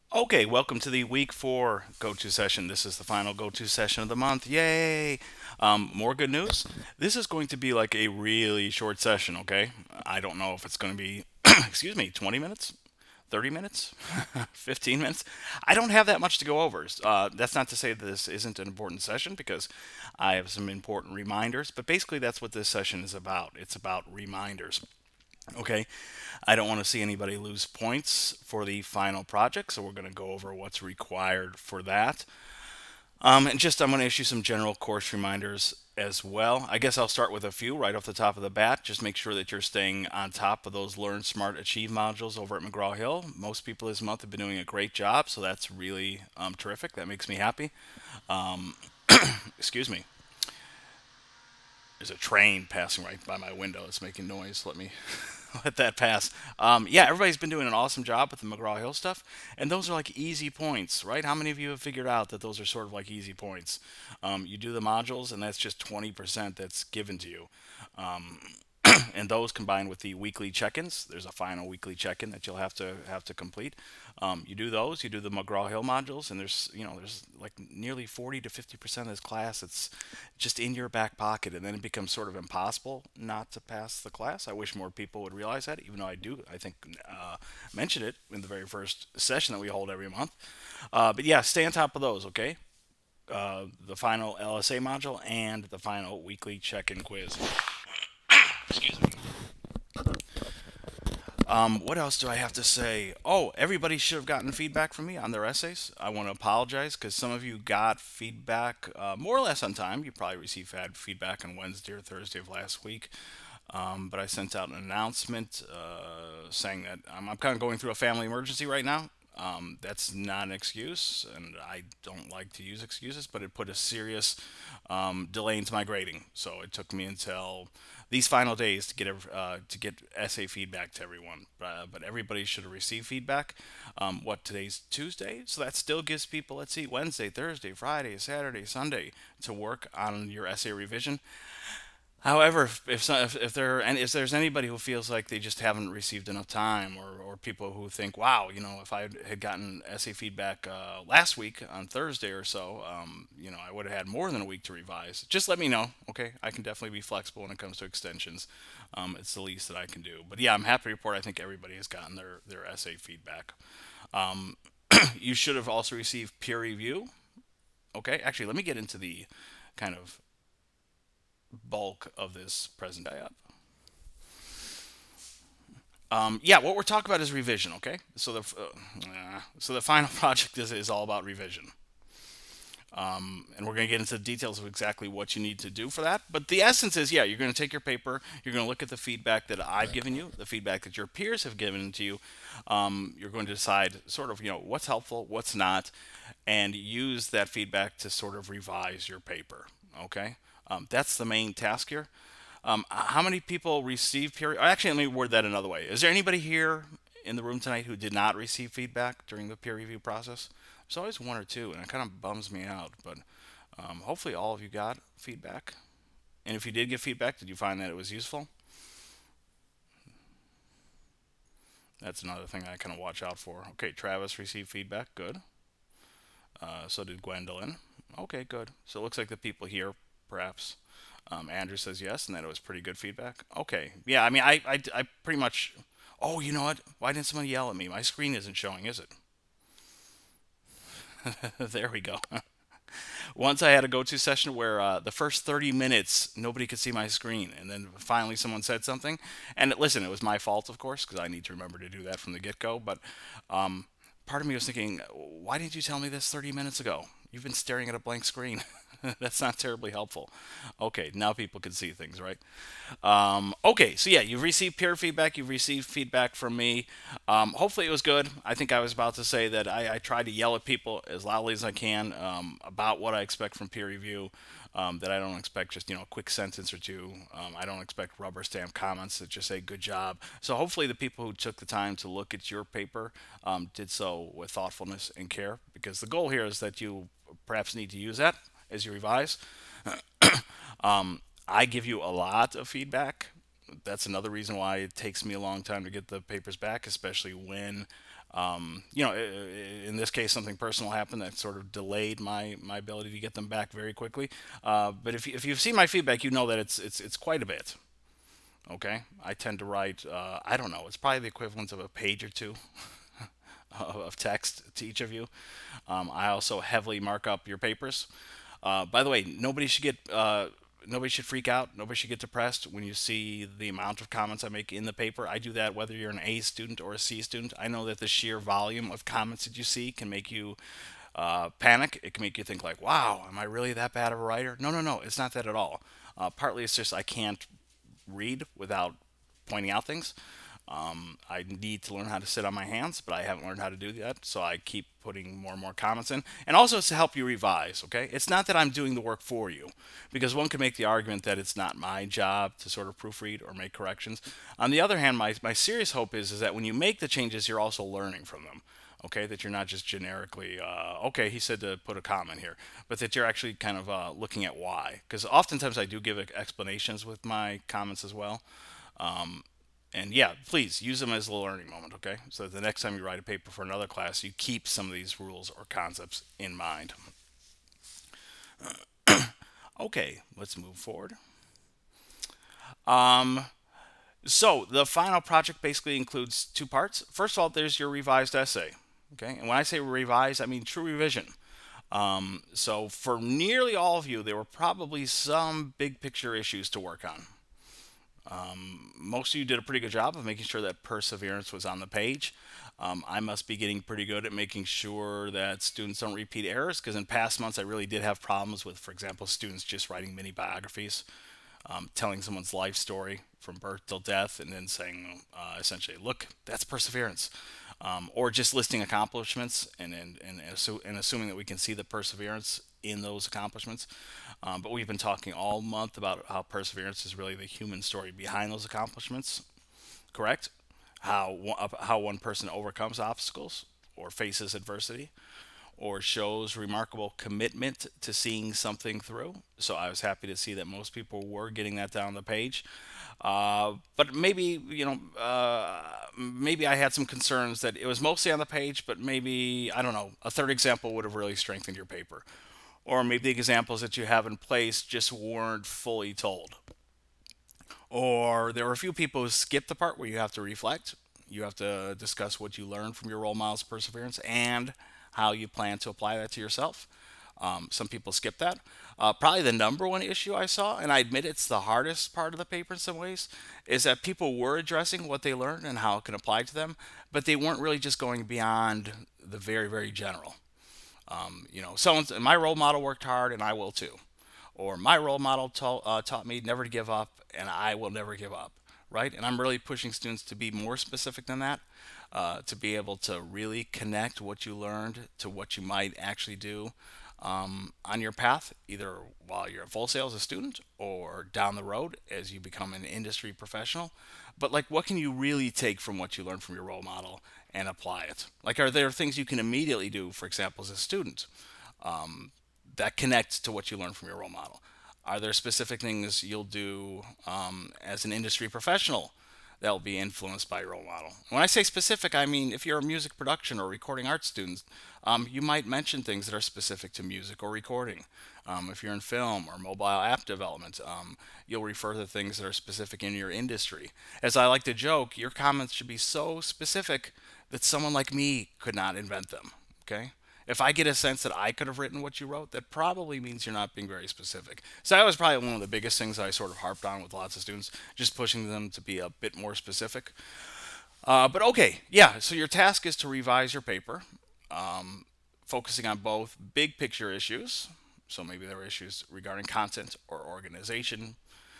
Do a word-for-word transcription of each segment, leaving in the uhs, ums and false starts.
Okay, welcome to the week four go-to session. This is the final go-to session of the month. Yay! Um, more good news. This is going to be like a really short session. Okay, I don't know if it's going to be, excuse me, twenty minutes, thirty minutes, fifteen minutes. I don't have that much to go over. Uh, that's not to say that this isn't an important session because I have some important reminders. But basically, that's what this session is about. It's about reminders. Okay, I don't want to see anybody lose points for the final project, so we're going to go over what's required for that. Um, and just I'm going to issue some general course reminders as well. I guess I'll start with a few right off the top of the bat. Just make sure that you're staying on top of those Learn Smart Achieve modules over at McGraw Hill. Most people this month have been doing a great job, so that's really um, terrific. That makes me happy. Excuse me. There's a train passing right by my window. It's making noise. Let me let that pass. Um, yeah, everybody's been doing an awesome job with the McGraw Hill stuff, and those are like easy points, right? How many of you have figured out that those are sort of like easy points? Um, you do the modules, and that's just twenty percent that's given to you. And those combined with the weekly check-ins, there's a final weekly check-in that you'll have to have to complete. Um, you do those, you do the McGraw Hill modules, and there's you know there's like nearly forty to fifty percent of this class. It's just in your back pocket, and then it becomes sort of impossible not to pass the class. I wish more people would realize that, even though I do. I think uh, mention it in the very first session that we hold every month. Uh, but yeah, stay on top of those, okay? Uh, the final L S A module and the final weekly check-in quiz. Excuse me. Um, what else do I have to say? Oh, everybody should have gotten feedback from me on their essays. I want to apologize because some of you got feedback uh, more or less on time. You probably received had feedback on Wednesday or Thursday of last week. Um, but I sent out an announcement uh, saying that I'm, I'm kind of going through a family emergency right now. Um, that's not an excuse, and I don't like to use excuses, but it put a serious um, delay into my grading. So it took me until these final days to get uh, to get essay feedback to everyone. Uh, but everybody should have received feedback. Um, what today's Tuesday, so that still gives people, let's see, Wednesday, Thursday, Friday, Saturday, Sunday to work on your essay revision. However, if if, so- if if there and if there's anybody who feels like they just haven't received enough time, or, or people who think, wow, you know, if I had gotten essay feedback uh, last week on Thursday or so, um, you know, I would have had more than a week to revise. Just let me know, okay? I can definitely be flexible when it comes to extensions. Um, it's the least that I can do. But yeah, I'm happy to report. I think everybody has gotten their their essay feedback. You should have also received peer review. Okay, actually, let me get into the kind of bulk of this present up. Um, yeah, what we're talking about is revision. Okay, so the uh, so the final project is is all about revision, and we're going to get into the details of exactly what you need to do for that. But the essence is, yeah, you're going to take your paper, you're going to look at the feedback that I've given you, the feedback that your peers have given to you. Um, you're going to decide sort of, you know, what's helpful, what's not, and use that feedback to sort of revise your paper. Okay, um, that's the main task here. Um, how many people receive peer? Actually, let me word that another way. Is there anybody here in the room tonight who did not receive feedback during the peer review process? There's always one or two, and it kind of bums me out. But um, hopefully, all of you got feedback. And if you did get feedback, did you find that it was useful? That's another thing I kind of watch out for. Okay, Travis received feedback. Good. Uh, so did Gwendolyn. Okay, good. So it looks like the people here, perhaps. Um, Andrew says yes, and that it was pretty good feedback. Okay. Yeah, I mean, I, I, I pretty much. Oh, you know what? Why didn't somebody yell at me? My screen isn't showing, is it? There we go. Once I had a go-to session where uh, the first thirty minutes nobody could see my screen, and then finally someone said something. And listen, it was my fault, of course, because I need to remember to do that from the get-go. But um, part of me was thinking, why didn't you tell me this thirty minutes ago? You've been staring at a blank screen. That's not terribly helpful. Okay, now people can see things, right? Um, okay, so yeah, you've received peer feedback. You've received feedback from me. Um, hopefully, it was good. I think I was about to say that I, I try to yell at people as loudly as I can um, about what I expect from peer review. Um, that I don't expect just you know a quick sentence or two. Um, I don't expect rubber stamp comments that just say "good job." So hopefully, the people who took the time to look at your paper um, did so with thoughtfulness and care, because the goal here is that you perhaps need to use that as you revise. I give you a lot of feedback. That's another reason why it takes me a long time to get the papers back, especially when You know, in this case, something personal happened that sort of delayed my my ability to get them back very quickly. Uh, but if you, if you've seen my feedback, you know that it's it's it's quite a bit. Okay, I tend to write. Uh, I don't know. It's probably the equivalent of a page or two of text to each of you. Um, I also heavily mark up your papers. Uh, by the way, nobody should get uh, nobody should freak out. Nobody should get depressed when you see the amount of comments I make in the paper. I do that whether you're an A student or a C student. I know that the sheer volume of comments that you see can make you uh, panic. It can make you think like, "Wow, am I really that bad of a writer?" No, no, no. It's not that at all. Uh, partly it's just I can't read without pointing out things. Um, I need to learn how to sit on my hands, but I haven't learned how to do that, so I keep putting more and more comments in. And also, it's to help you revise, okay? It's not that I'm doing the work for you, because one could make the argument that it's not my job to sort of proofread or make corrections. On the other hand, my, my serious hope is, is that when you make the changes, you're also learning from them. Okay, that you're not just generically, uh, okay, he said to put a comment here, but that you're actually kind of uh, looking at why. Because oftentimes I do give explanations with my comments as well. And yeah, please use them as a learning moment, okay? So that the next time you write a paper for another class, you keep some of these rules or concepts in mind. Okay, let's move forward. Um, so the final project basically includes two parts. First of all, there's your revised essay, okay? And when I say revised, I mean true revision. Um, so for nearly all of you, there were probably some big picture issues to work on. Most of you did a pretty good job of making sure that perseverance was on the page. Um, I must be getting pretty good at making sure that students don't repeat errors because in past months I really did have problems with, for example, students just writing mini biographies, um, telling someone's life story from birth till death, and then saying uh, essentially, "Look, that's perseverance," um, or just listing accomplishments and and and, assu- and assuming that we can see the perseverance in those accomplishments. Um, but we've been talking all month about how perseverance is really the human story behind those accomplishments. Correct? How one- how one person overcomes obstacles or faces adversity or shows remarkable commitment to seeing something through. So I was happy to see that most people were getting that down the page. Uh, but maybe, you know, uh, maybe I had some concerns that it was mostly on the page, but maybe, I don't know, a third example would have really strengthened your paper. Or maybe the examples that you have in place just weren't fully told. Or there were a few people who skipped the part where you have to reflect. You have to discuss what you learned from your role model's perseverance and how you plan to apply that to yourself. Um, some people skip that. Uh, probably the number one issue I saw, and I admit it's the hardest part of the paper in some ways, is that people were addressing what they learned and how it can apply to them, but they weren't really just going beyond the very, very general. Um, you know, someone's my role model worked hard, and I will too. Or my role model ta- uh, taught me never to give up, and I will never give up. Right? And I'm really pushing students to be more specific than that, uh, to be able to really connect what you learned to what you might actually do um, on your path, either while you're at Full Sail as a student or down the road as you become an industry professional. But like, what can you really take from what you learned from your role model and apply it? Like, are there things you can immediately do, for example, as a student, that connect to what you learned from your role model? Are there specific things you'll do um, as an industry professional that will be influenced by your role model? When I say specific, I mean if you're a music production or recording arts student, um, you might mention things that are specific to music or recording. Um, if you're in film or mobile app development, um, you'll refer to things that are specific in your industry. As I like to joke, your comments should be so specific that someone like me could not invent them. Okay? If I get a sense that I could have written what you wrote, that probably means you're not being very specific. So that was probably one of the biggest things I sort of harped on with lots of students, just pushing them to be a bit more specific. Uh, but okay, yeah, so your task is to revise your paper, focusing on both big picture issues. So maybe there are issues regarding content or organization,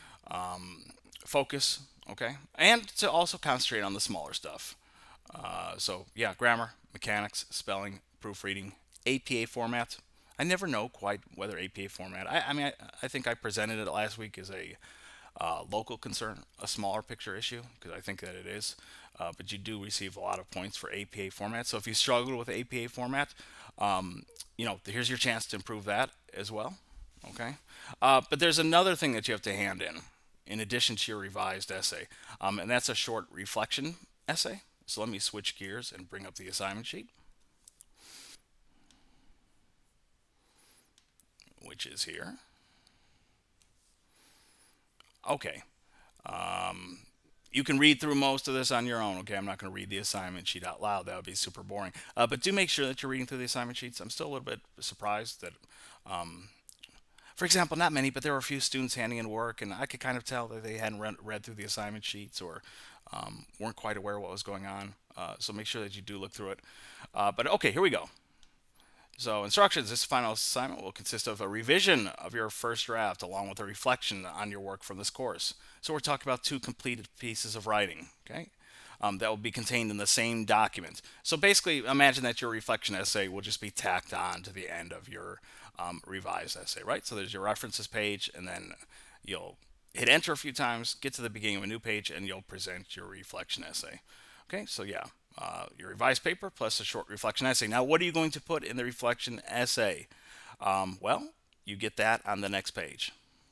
focus, okay, and to also concentrate on the smaller stuff. Uh, so yeah, grammar, mechanics, spelling, proofreading, A P A format. I never know quite whether A P A format. I, I mean, I, I think I presented it last week as a uh, local concern, a smaller picture issue, because I think that it is. Uh, but you do receive a lot of points for A P A format. So if you struggle with A P A format, um, you know, here's your chance to improve that as well. Okay. Uh, but there's another thing that you have to hand in, in addition to your revised essay, um, and that's a short reflection essay. So let me switch gears and bring up the assignment sheet, which is here. Okay. Um, you can read through most of this on your own. Okay, I'm not going to read the assignment sheet out loud. That would be super boring. Uh, but do make sure that you're reading through the assignment sheets. I'm still a little bit surprised that, um, for example, not many, but there were a few students handing in work, and I could kind of tell that they hadn't read, read through the assignment sheets or um, weren't quite aware of what was going on. Uh, so make sure that you do look through it. Uh, but okay, here we go. So instructions, this final assignment will consist of a revision of your first draft along with a reflection on your work from this course. So we're talking about two completed pieces of writing, okay? Um, that will be contained in the same document. So basically, imagine that your reflection essay will just be tacked on to the end of your um, revised essay, right? So there's your references page, and then you'll hit enter a few times, get to the beginning of a new page, and you'll present your reflection essay. Okay, so yeah, uh, your revised paper plus a short reflection essay. Now, what are you going to put in the reflection essay? Um, well, you get that on the next page.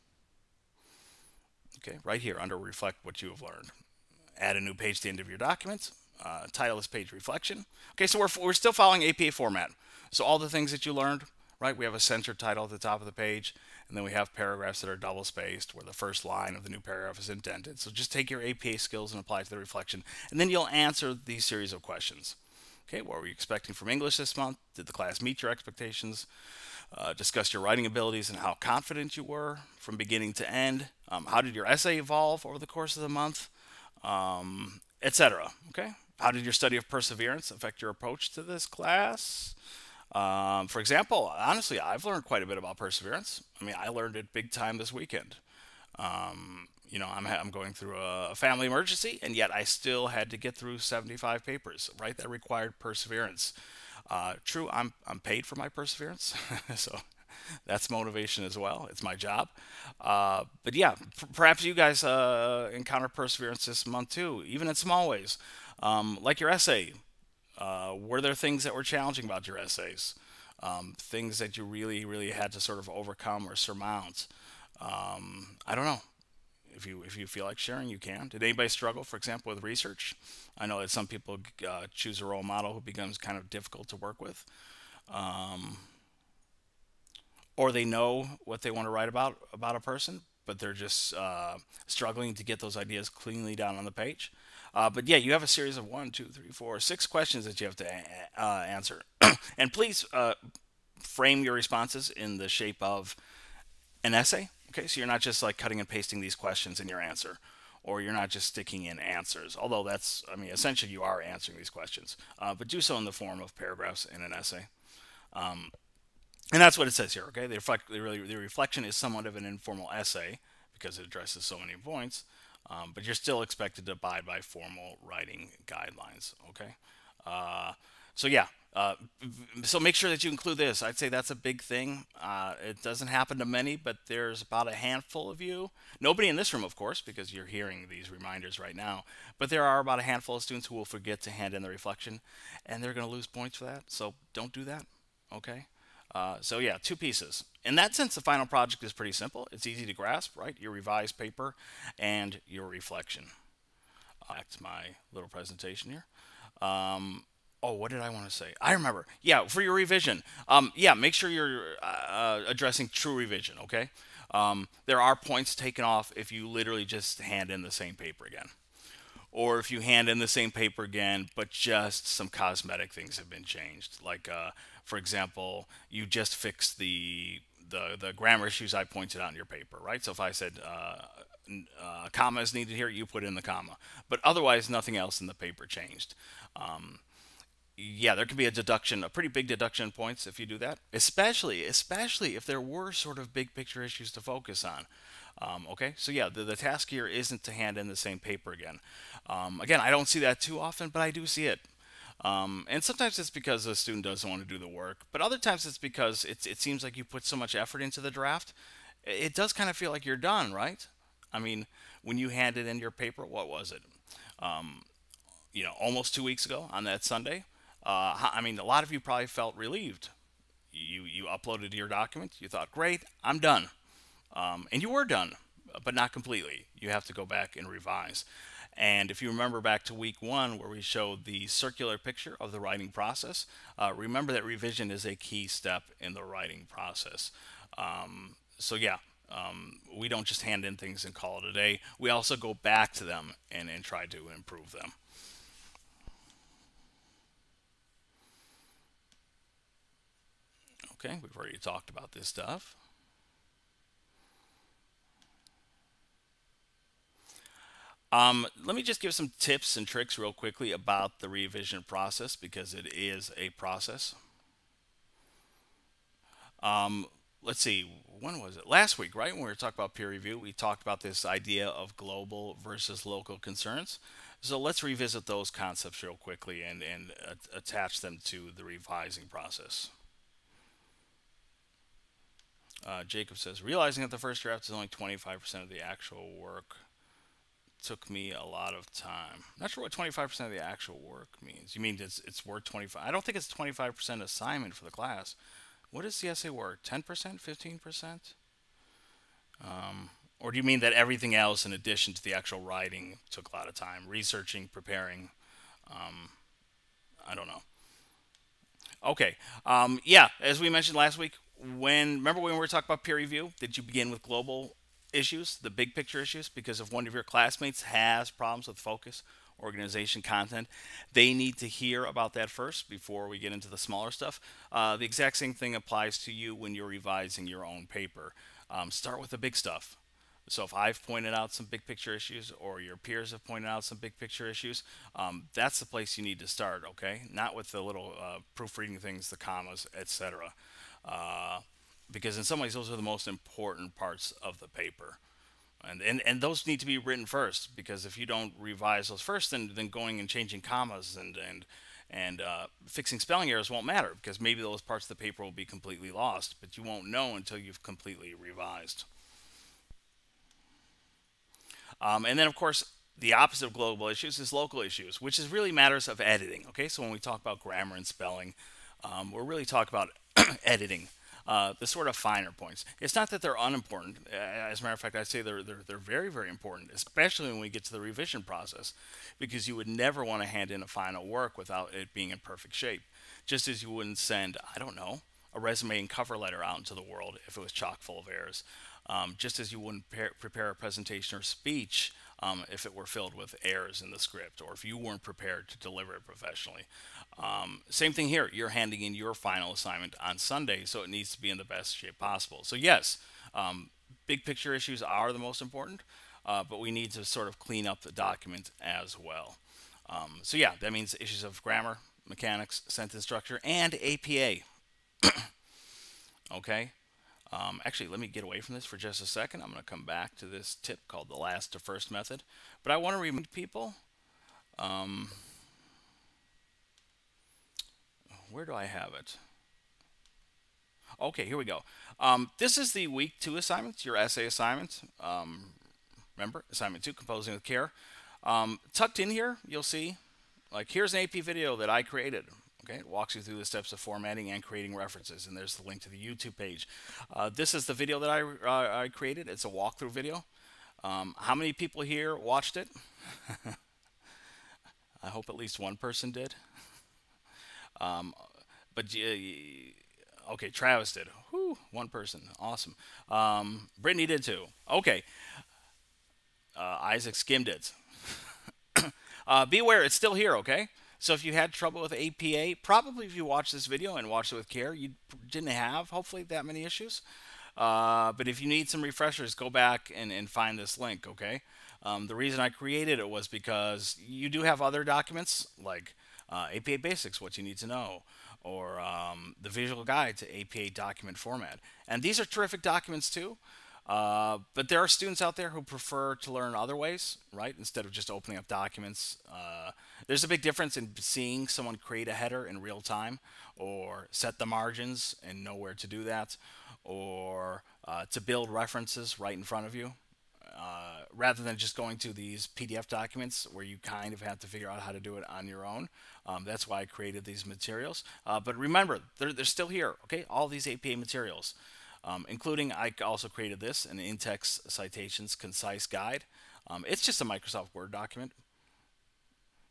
Okay, right here under reflect what you have learned. Add a new page to the end of your document. Uh, title this page reflection. Okay, so we're, we're still following A P A format. So all the things that you learned, right? We have a centered title at the top of the page, and then we have paragraphs that are double spaced where the first line of the new paragraph is indented. So just take your A P A skills and apply it to the reflection, and then you'll answer these series of questions. Okay, what were you expecting from English this month? Did the class meet your expectations? Uh, discuss your writing abilities and how confident you were from beginning to end. Um, how did your essay evolve over the course of the month? Um, et cetera. Okay, how did your study of perseverance affect your approach to this class? Um, for example, honestly, I've learned quite a bit about perseverance. I mean, I learned it big time this weekend. Um, you know, I'm, I'm going through a family emergency, and yet I still had to get through seventy-five papers, right? That required perseverance. Uh, true, I'm, I'm paid for my perseverance, so that's motivation as well. It's my job. Uh, but yeah, p- perhaps you guys uh, encounter perseverance this month too, even in small ways. Um, like your essay. Uh, were there things that were challenging about your essays? Um, things that you really, really had to sort of overcome or surmount? Um, I don't know. If you if you feel like sharing, you can. Did anybody struggle, for example, with research? I know that some people uh, choose a role model who becomes kind of difficult to work with, um, or they know what they want to write about about a person, but they're just uh, struggling to get those ideas cleanly down on the page. Uh, but yeah, you have a series of one, two, three, four, six questions that you have to a- uh, answer, and please uh, frame your responses in the shape of an essay. Okay, so you're not just like cutting and pasting these questions in your answer, or you're not just sticking in answers. Although that's, I mean, essentially you are answering these questions, uh, but do so in the form of paragraphs in an essay. Um, and that's what it says here. Okay, the, reflect, the, really, the reflection is somewhat of an informal essay because it addresses so many points, um, but you're still expected to abide by formal writing guidelines. Okay, uh, so yeah, uh, so make sure that you include this. I'd say that's a big thing. Uh, it doesn't happen to many, but there's about a handful of you. Nobody in this room, of course, because you're hearing these reminders right now. But there are about a handful of students who will forget to hand in the reflection, and they're going to lose points for that. So don't do that. Okay. Uh, so yeah, two pieces. In that sense, the final project is pretty simple. It's easy to grasp, right? Your revised paper and your reflection. Back to my little presentation here. Um, oh, what did I want to say? I remember. Yeah, for your revision. Um, yeah, make sure you're uh, addressing true revision. Okay. Um, there are points taken off if you literally just hand in the same paper again, or if you hand in the same paper again, but just some cosmetic things have been changed. Like, uh, for example, you just fixed the the the grammar issues I pointed out in your paper, right? So if I said uh, uh, comma is needed here, you put in the comma, but otherwise nothing else in the paper changed. Um, yeah, there could be a deduction, a pretty big deduction in points if you do that, especially especially if there were sort of big picture issues to focus on. Um, okay, so yeah, the, the task here isn't to hand in the same paper again. Um, again, I don't see that too often, but I do see it. Um, and sometimes it's because the student doesn't want to do the work, but other times it's because it's, it seems like you put so much effort into the draft. It does kind of feel like you're done, right? I mean, when you handed in your paper, what was it? Um, you know, almost two weeks ago on that Sunday. Uh, I mean, a lot of you probably felt relieved. You you uploaded your document. You thought, great, I'm done. Um, and you were done, but not completely. You have to go back and revise. And if you remember back to week one, where we showed the circular picture of the writing process, uh, remember that revision is a key step in the writing process. Um, so, yeah, um, we don't just hand in things and call it a day. We also go back to them and, and try to improve them. Okay, we've already talked about this stuff. Um, let me just give some tips and tricks real quickly about the revision process because it is a process. Um, let's see, when was it? Last week, right? When we were talking about peer review, we talked about this idea of global versus local concerns. So let's revisit those concepts real quickly and, and uh, attach them to the revising process. Uh, Jacob says, realizing that the first draft is only twenty-five percent of the actual work took me a lot of time. Not sure what twenty-five percent of the actual work means. You mean it's, it's worth twenty-five? I don't think it's twenty-five percent assignment for the class. What is the essay worth? ten percent? fifteen percent? Um, or do you mean that everything else in addition to the actual writing took a lot of time? Researching, preparing? Um, I don't know. Okay. Um, yeah, as we mentioned last week, when remember when we were talking about peer review, did you begin with global issues, the big picture issues? Because if one of your classmates has problems with focus, organization, content, they need to hear about that first before we get into the smaller stuff. Uh, the exact same thing applies to you when you're revising your own paper. Um, start with the big stuff. So if I've pointed out some big picture issues or your peers have pointed out some big picture issues, um, that's the place you need to start, okay? Not with the little uh, proofreading things, the commas, et cetera. Uh, because in some ways, those are the most important parts of the paper. And, and, and those need to be written first, because if you don't revise those first, then, then going and changing commas and, and, and uh, fixing spelling errors won't matter, because maybe those parts of the paper will be completely lost, but you won't know until you've completely revised. Um, and then, of course, the opposite of global issues is local issues, which is really matters of editing. Okay, so when we talk about grammar and spelling, um, we're really talking about editing, uh, the sort of finer points. It's not that they're unimportant. As a matter of fact, I'd say they're, they're, they're very, very important, especially when we get to the revision process, because you would never want to hand in a final work without it being in perfect shape. Just as you wouldn't send, I don't know, a resume and cover letter out into the world if it was chock full of errors. Um, just as you wouldn't prepare, prepare a presentation or speech um, if it were filled with errors in the script, or if you weren't prepared to deliver it professionally. Um, same thing here. You're handing in your final assignment on Sunday, so it needs to be in the best shape possible. So yes, um, big picture issues are the most important, uh, but we need to sort of clean up the document as well. Um, so yeah, that means issues of grammar, mechanics, sentence structure, and A P A. Okay. Um, actually, let me get away from this for just a second. I'm going to come back to this tip called the last to first method. But I want to remind people, um, where do I have it? Okay, here we go. Um, this is the week two assignment, your essay assignment. Um, remember, assignment two, composing with care. Um, tucked in here, you'll see, like, here's an A P video that I created. Okay, it walks you through the steps of formatting and creating references, and there's the link to the YouTube page. Uh, this is the video that I, uh, I created. It's a walkthrough video. Um, how many people here watched it? I hope at least one person did. Um, but uh, okay, Travis did. Whew, one person, awesome. Um, Brittany did too. Okay, uh, Isaac skimmed it. uh, be aware, it's still here. Okay. So if you had trouble with A P A, probably if you watched this video and watched it with care, you didn't have, hopefully, that many issues. Uh, but if you need some refreshers, go back and, and find this link, okay? Um, the reason I created it was because you do have other documents, like uh, A P A Basics, what you need to know, or um, the visual guide to A P A document format. And these are terrific documents too. Uh, but there are students out there who prefer to learn other ways, right? Instead of just opening up documents. Uh, there's a big difference in seeing someone create a header in real time, or set the margins and know where to do that, or uh, to build references right in front of you, uh, rather than just going to these P D F documents where you kind of have to figure out how to do it on your own. Um, that's why I created these materials. Uh, but remember, they're, they're still here, okay? All these A P A materials. Um, including, I also created this, an in-text citations concise guide. Um, it's just a Microsoft Word document,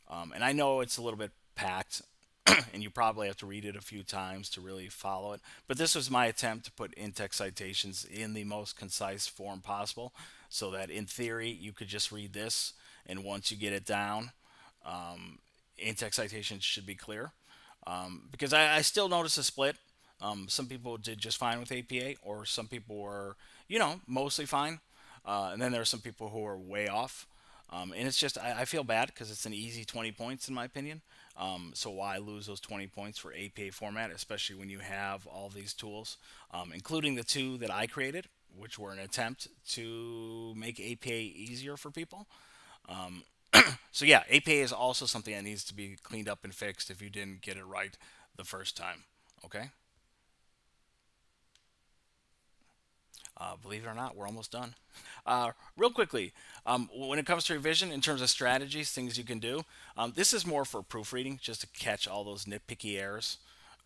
Um, and I know it's a little bit packed, and you probably have to read it a few times to really follow it. But this was my attempt to put in-text citations in the most concise form possible, so that in theory you could just read this, and once you get it down, in-text citations should be clear. Um, because I, I still notice a split. Um, some people did just fine with A P A, or some people were, you know, mostly fine. Uh, and then there are some people who are way off. Um, and it's just, I, I feel bad because it's an easy twenty points in my opinion. Um, so why lose those twenty points for A P A format, especially when you have all these tools, um, including the two that I created, which were an attempt to make A P A easier for people. So yeah, A P A is also something that needs to be cleaned up and fixed if you didn't get it right the first time. Okay. Uh, believe it or not, we're almost done. Uh, real quickly, um, when it comes to revision, in terms of strategies, things you can do, um, this is more for proofreading, just to catch all those nitpicky errors.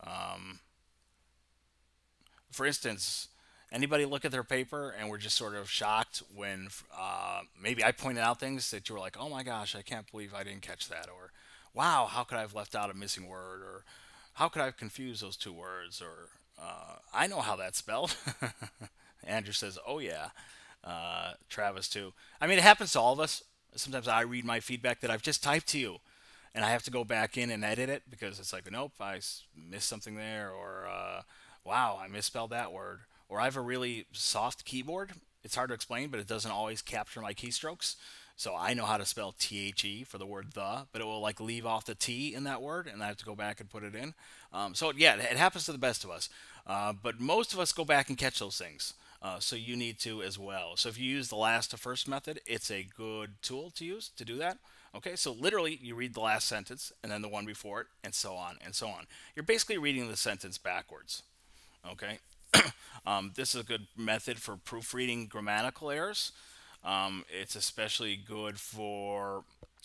For instance, anybody look at their paper and were just sort of shocked when uh, maybe I pointed out things that you were like, oh my gosh, I can't believe I didn't catch that, or wow, how could I have left out a missing word, or how could I have confused those two words, or uh, I know how that's spelled. Andrew says, oh yeah. Uh, Travis too. I mean, it happens to all of us. Sometimes I read my feedback that I've just typed to you, and I have to go back in and edit it because it's like, nope, I missed something there, or uh, wow, I misspelled that word, or I have a really soft keyboard. It's hard to explain, but it doesn't always capture my keystrokes. So I know how to spell T H E for the word the, but it will like leave off the T in that word, and I have to go back and put it in. Um, so yeah, it happens to the best of us. Uh, but most of us go back and catch those things. Uh, so you need to as well. So if you use the last to first method, it's a good tool to use to do that. Okay, so literally you read the last sentence and then the one before it, and so on and so on. You're basically reading the sentence backwards. Okay, um, this is a good method for proofreading grammatical errors. Um, it's especially good for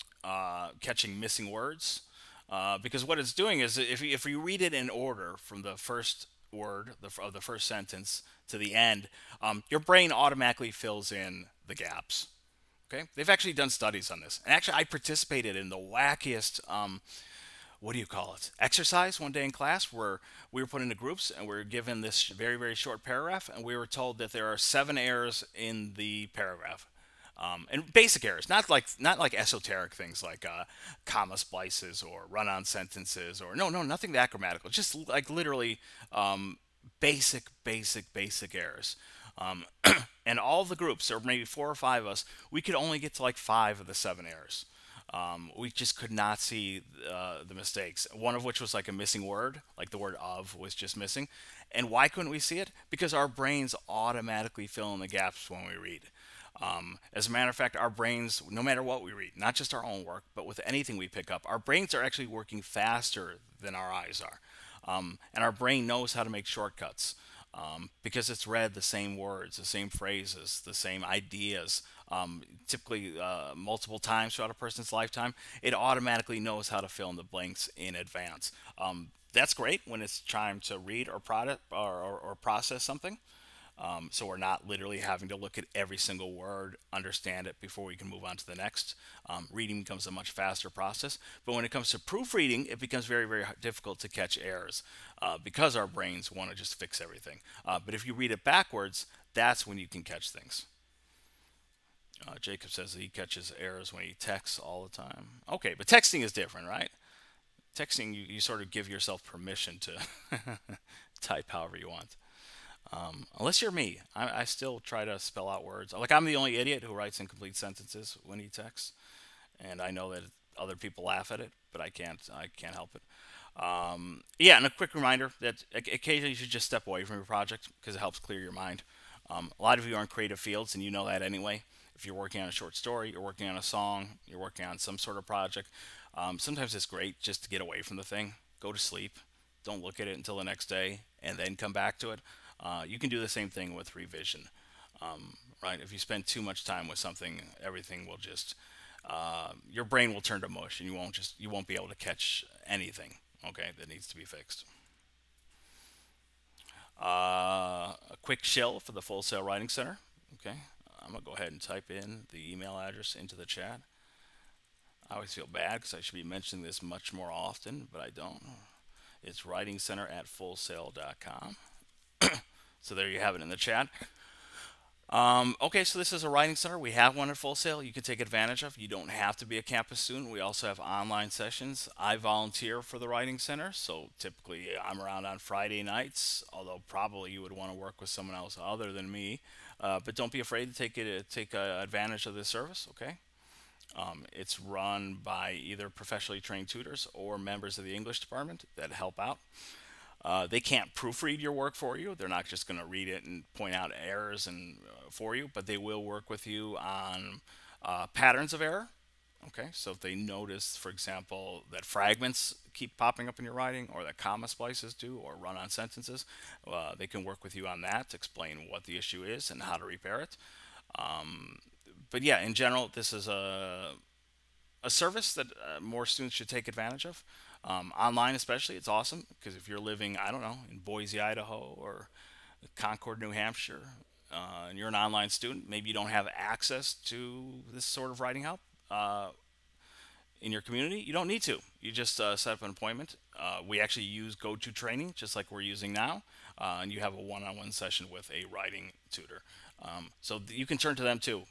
uh, catching missing words. Uh, because what it's doing is if you, if you read it in order from the first word the, of the first sentence to the end, um, your brain automatically fills in the gaps. Okay, they've actually done studies on this, and actually I participated in the wackiest um, what do you call it, exercise one day in class where we were put into groups and we were given this very very short paragraph, and we were told that there are seven errors in the paragraph. Um, and basic errors, not like not like esoteric things like uh, comma splices or run-on sentences, or no, no, nothing that grammatical. Just like literally um, basic, basic, basic errors. Um, and all the groups, or maybe four or five of us, we could only get to like five of the seven errors. Um, we just could not see uh, the mistakes. One of which was like a missing word, like the word of was just missing. And why couldn't we see it? Because our brains automatically fill in the gaps when we read. Um, as a matter of fact, our brains, no matter what we read, not just our own work, but with anything we pick up, our brains are actually working faster than our eyes are. Um, and our brain knows how to make shortcuts um, because it's read the same words, the same phrases, the same ideas, um, typically uh, multiple times throughout a person's lifetime. It automatically knows how to fill in the blanks in advance. Um, that's great when it's time to read or product or, or, or process something. Um, so we're not literally having to look at every single word, understand it before we can move on to the next. Um, reading becomes a much faster process. But when it comes to proofreading, it becomes very, very difficult to catch errors uh, because our brains want to just fix everything. Uh, but if you read it backwards, that's when you can catch things. Uh, Jacob says that he catches errors when he texts all the time. Okay, but texting is different, right? Texting, you, you sort of give yourself permission to type however you want. Um, unless you're me, I, I still try to spell out words. Like I'm the only idiot who writes incomplete sentences when he texts, and I know that other people laugh at it, but I can't. I can't help it. Um, yeah, and a quick reminder that occasionally you should just step away from your project because it helps clear your mind. Um, a lot of you are in creative fields, and you know that anyway. If you're working on a short story, you're working on a song, you're working on some sort of project, um, sometimes it's great just to get away from the thing, go to sleep, don't look at it until the next day, and then come back to it. Uh, you can do the same thing with revision, um, right? If you spend too much time with something, everything will just uh, your brain will turn to mush, and you won't just you won't be able to catch anything. Okay, that needs to be fixed. Uh, a quick shill for the Full Sail Writing Center. Okay, I'm gonna go ahead and type in the email address into the chat. I always feel bad because I should be mentioning this much more often, but I don't. It's writing center at full sail dot com. So there you have it in the chat. Um, okay, so this is a writing center. We have one at Full Sail you can take advantage of. You don't have to be a campus student. We also have online sessions. I volunteer for the writing center, so typically I'm around on Friday nights, although probably you would want to work with someone else other than me. Uh, but don't be afraid to take it, take uh, advantage of this service, okay? Um, it's run by either professionally trained tutors or members of the English department that help out. Uh, they can't proofread your work for you. They're not just going to read it and point out errors and uh, for you, but they will work with you on uh, patterns of error. Okay, so if they notice, for example, that fragments keep popping up in your writing, or that comma splices do, or run-on sentences, uh, they can work with you on that to explain what the issue is and how to repair it. Um, but yeah, in general, this is a a service that uh, more students should take advantage of. Um, online, especially, it's awesome because if you're living, I don't know, in Boise, Idaho, or Concord, New Hampshire, uh, and you're an online student, maybe you don't have access to this sort of writing help uh, in your community. You don't need to. You just uh, set up an appointment. Uh, we actually use GoToTraining, just like we're using now, uh, and you have a one-on-one session with a writing tutor. Um, so you can turn to them too.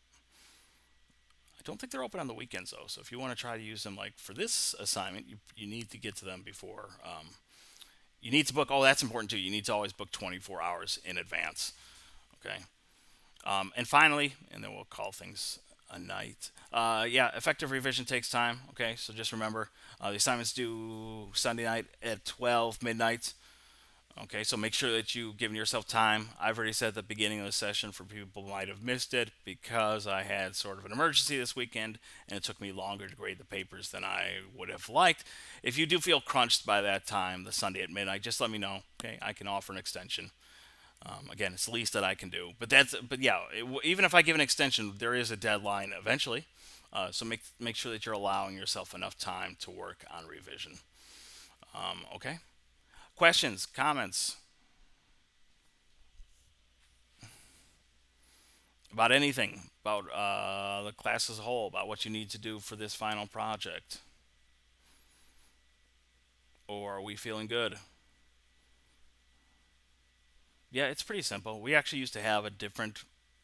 I don't think they're open on the weekends though. So if you want to try to use them like for this assignment, you, you need to get to them before. Um, you need to book. Oh, that's important too. You need to always book twenty-four hours in advance. Okay. Um, and finally, and then we'll call things a night. Uh, yeah, effective revision takes time. Okay, so just remember uh, the assignments due Sunday night at twelve midnight. Okay, so make sure that you've given yourself time. I've already said at the beginning of the session for people who might have missed it because I had sort of an emergency this weekend and it took me longer to grade the papers than I would have liked. If you do feel crunched by that time, the Sunday at midnight, just let me know. Okay, I can offer an extension. Um, again, it's the least that I can do. But that's but yeah, it, even if I give an extension, there is a deadline eventually. Uh, so make make sure that you're allowing yourself enough time to work on revision. Um, okay. Questions, comments about anything, about uh, the class as a whole, about what you need to do for this final project? Or are we feeling good? Yeah, it's pretty simple. We actually used to have a different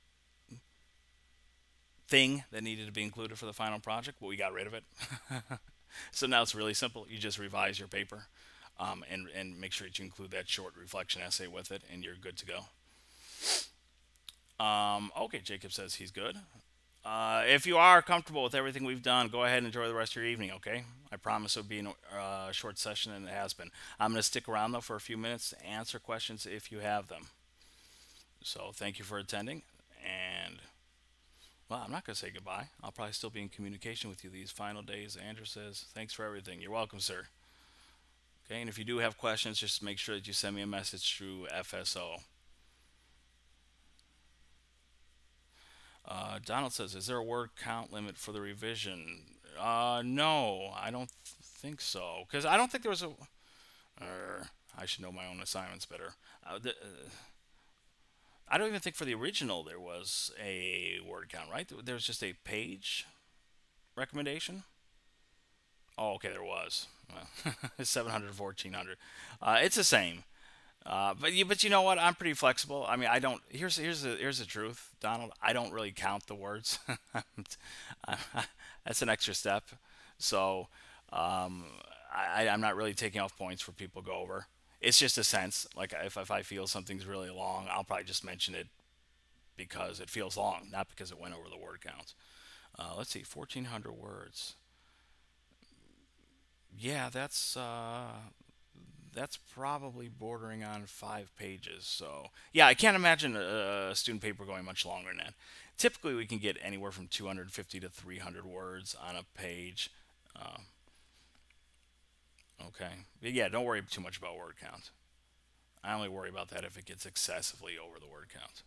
thing that needed to be included for the final project, but we got rid of it. So now it's really simple. You just revise your paper um, and, and make sure that you include that short reflection essay with it, and you're good to go. Um, okay, Jacob says he's good. Uh, if you are comfortable with everything we've done, go ahead and enjoy the rest of your evening, okay? I promise it'll be a uh, short session, and it has been. I'm going to stick around, though, for a few minutes to answer questions if you have them. So thank you for attending, and, well, I'm not going to say goodbye. I'll probably still be in communication with you these final days. Andrew says, thanks for everything. You're welcome, sir. Okay, and if you do have questions, just make sure that you send me a message through F S O. Uh, Donald says, is there a word count limit for the revision? Uh, no, I don't th- think so. Because I don't think there was a... Uh, I should know my own assignments better. Uh, the, uh, I don't even think for the original there was a word count, right? There was just a page recommendation. Oh, okay, there was. Well, seven hundred, fourteen hundred. Uh, it's the same. Uh, but you, but you know what? I'm pretty flexible. I mean, I don't. Here's here's the here's the truth, Donald. I don't really count the words. That's an extra step. So um, I, I'm not really taking off points for people to go over. It's just a sense. Like if if I feel something's really long, I'll probably just mention it because it feels long, not because it went over the word count. Uh, let's see, fourteen hundred words. Yeah, that's uh, that's probably bordering on five pages. So yeah, I can't imagine a, a student paper going much longer than that. Typically, we can get anywhere from two hundred fifty to three hundred words on a page. Uh, okay, but yeah, don't worry too much about word count. I only worry about that if it gets excessively over the word count.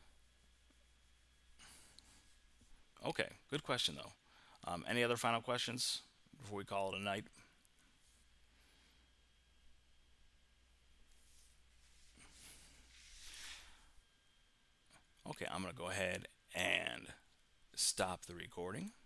Okay, good question though. Um, any other final questions before we call it a night? Okay, I'm going to go ahead and stop the recording.